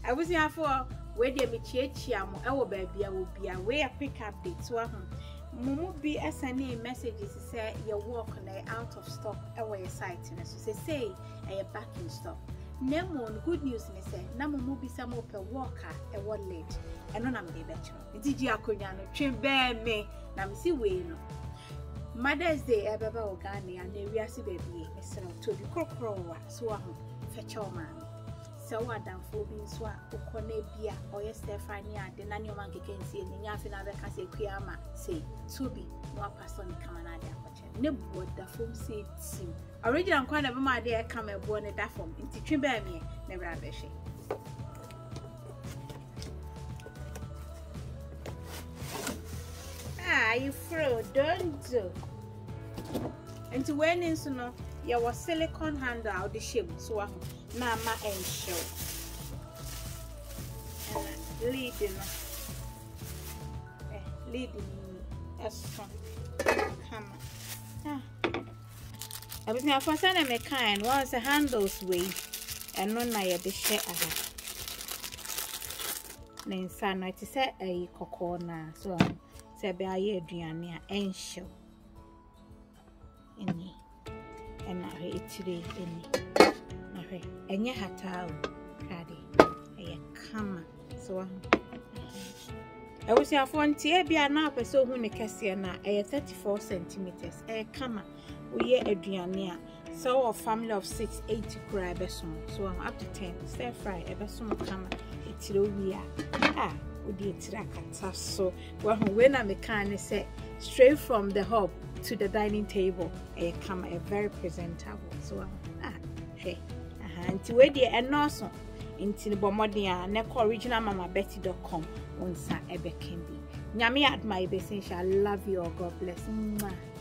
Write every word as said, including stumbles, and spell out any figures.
I was here for where they be chia mo ewo baby I will be away a quick update so ahun mumu be S N A messages say your work na out of stock ewo your site na so say say e back in stock nemo good news me say na mumu be some open worker ewo lead eno na me be chiro digi akonya no twen be me na me si we no Mother's Day ebeba ogani and we are see baby me say to be kokro wa so ahun fecha o man so adam fo bi so a okone bia oye Stephanie ade na ne o man keke nsie ni nya afi na be ka se kua ma say to be no person come na ade akoche ne bo da fom say team original kwa na be ma ade e come e bo ne da fom nti twi ba me ne bra be hwe ah you fro don't do and when is no ya was silicone handle out the shape so ahun na ma en show and leading eh leading extra come ah I be for say na me kind once the handles way and no na ya be share aha na insa na ti say eh kokko na so say be aye aduane a en show any and na re itire any na re enye hatao kade eye kama so I was here for ntie bia na apeso hu ne kese na eye thirty-four centimeters eye kama we aduane a so a family of six eighty kura beso so I'm up to ten stir fry e beso kama itire wi a ah odi itire akata so wa hu we na me kan ne say straight from the hub to the dining table eh come a very presentable so ah hey aha nti we dey enoso nti ne bomodin a ne original mama betty dot com onsa ebe can be nyame admire be say I love you all God bless. Mwah.